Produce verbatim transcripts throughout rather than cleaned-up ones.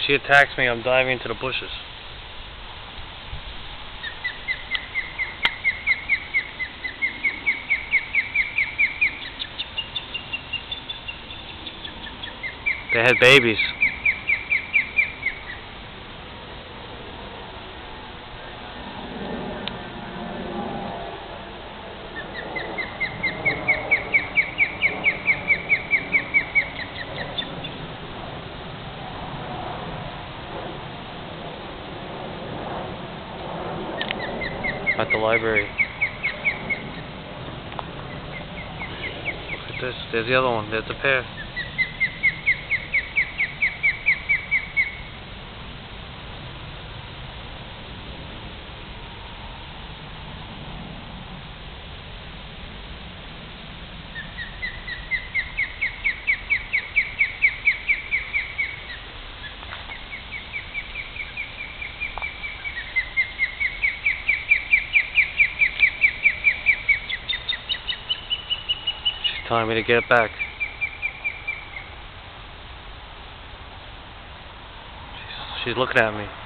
she attacks me, I'm diving into the bushes. They had babies. At the library. Look at this. There's the other one. There's the pair. Telling me to get it back. She's, she's looking at me.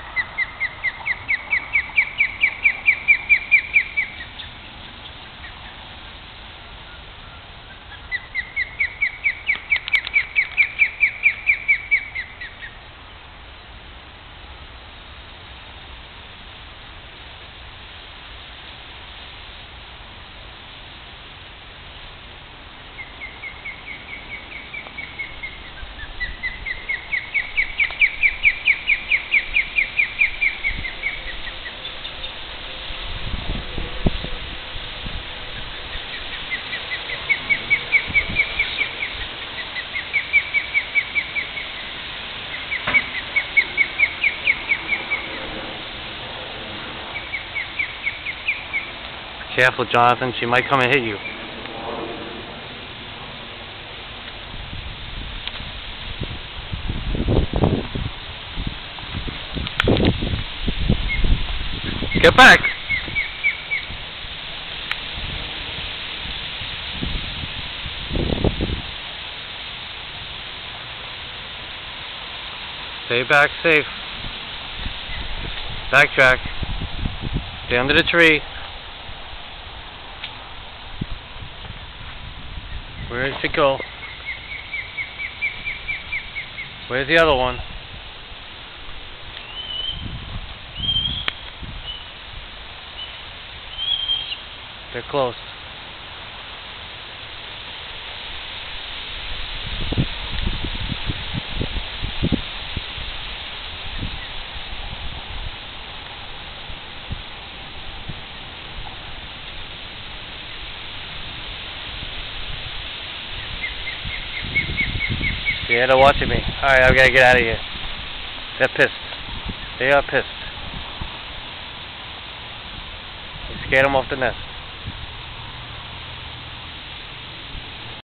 Careful, Jonathan. She might come and hit you. Get back! Stay back safe. Backtrack. Stay under the tree. Where did it go? Where's the other one? They're close. Yeah, they're watching me. Alright, I've got to get out of here. They're pissed. They are pissed. I scared them off the nest.